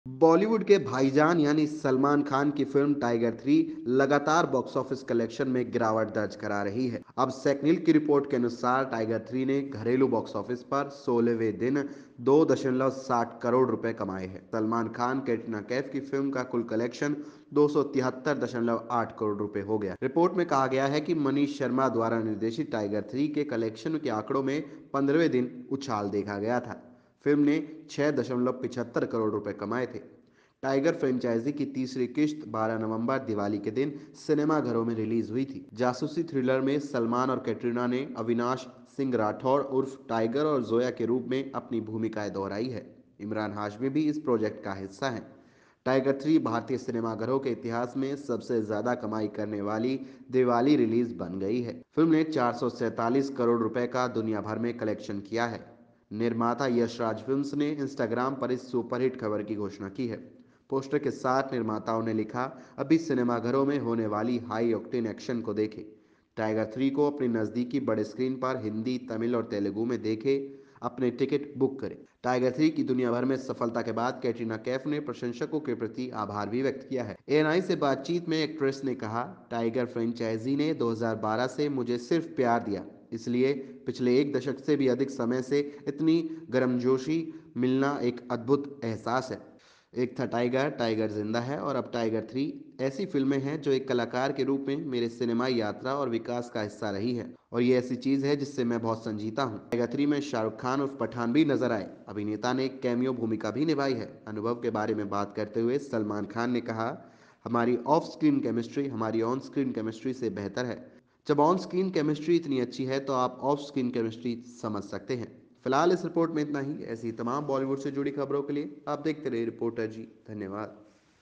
बॉलीवुड के भाईजान यानी सलमान खान की फिल्म टाइगर 3 लगातार बॉक्स ऑफिस कलेक्शन में गिरावट दर्ज करा रही है। अब सेकनिल की रिपोर्ट के अनुसार टाइगर 3 ने घरेलू बॉक्स ऑफिस पर 16वें दिन 2.60 करोड़ रुपए कमाए हैं। सलमान खान कैटरीना कैफ की फिल्म का कुल कलेक्शन 273.8 करोड़ रुपए हो गया। रिपोर्ट में कहा गया है कि मनीष शर्मा द्वारा निर्देशित टाइगर 3 के कलेक्शन के आंकड़ों में 15वें दिन उछाल देखा गया था। फिल्म ने 6.75 करोड़ रुपए कमाए थे। टाइगर फ्रेंचाइजी की तीसरी किश्त 12 नवंबर दिवाली के दिन सिनेमाघरों में रिलीज हुई थी। जासूसी थ्रिलर में सलमान और कैटरीना ने अविनाश सिंह राठौड़ उर्फ टाइगर और जोया के रूप में अपनी भूमिकाएं दोहराई है। इमरान हाशमी भी इस प्रोजेक्ट का हिस्सा हैं। टाइगर 3 भारतीय सिनेमाघरों के इतिहास में सबसे ज्यादा कमाई करने वाली दिवाली रिलीज बन गई है। फिल्म ने 447 करोड़ रुपए का दुनिया भर में कलेक्शन किया है। निर्माता यशराज फिल्म्स ने इंस्टाग्राम पर इस सुपरहिट खबर की घोषणा की है। पोस्टर के साथ निर्माताओं ने लिखा, अभी सिनेमाघरों में होने वाली हाई ऑक्टेन एक्शन को देखें। टाइगर 3 को अपनी नज़दीकी बड़े स्क्रीन पर हिंदी, तमिल और तेलुगु में देखें। अपने टिकट बुक करें। टाइगर 3 की दुनिया भर में सफलता के बाद कैटरीना कैफ ने प्रशंसकों के प्रति आभार भी व्यक्त किया है। एएनआई से बातचीत में एक्ट्रेस ने कहा, टाइगर फ्रेंचाइजी ने 2012 से मुझे सिर्फ प्यार दिया, इसलिए पिछले एक दशक से भी अधिक समय से इतनी गर्मजोशी मिलना एक अद्भुत एहसास है। एक था टाइगर, टाइगर जिंदा है और अब टाइगर 3 ऐसी फिल्में हैं जो एक कलाकार के रूप में मेरे सिनेमाई यात्रा और विकास का हिस्सा रही है, और ये ऐसी चीज़ है जिससे मैं बहुत संजीता हूँ। टाइगर 3 में शाहरुख खान उर्फ पठान भी नजर आए। अभिनेता ने एक कैमियो भूमिका भी निभाई है। अनुभव के बारे में बात करते हुए सलमान खान ने कहा, हमारी ऑफ स्क्रीन केमिस्ट्री हमारी ऑन स्क्रीन केमिस्ट्री से बेहतर है। जब ऑन स्क्रीन केमिस्ट्री इतनी अच्छी है तो आप ऑफ स्क्रीन केमिस्ट्री समझ सकते हैं। फिलहाल इस रिपोर्ट में इतना ही। ऐसी तमाम बॉलीवुड से जुड़ी खबरों के लिए आप देखते रहिए रिपोर्टर जी। धन्यवाद।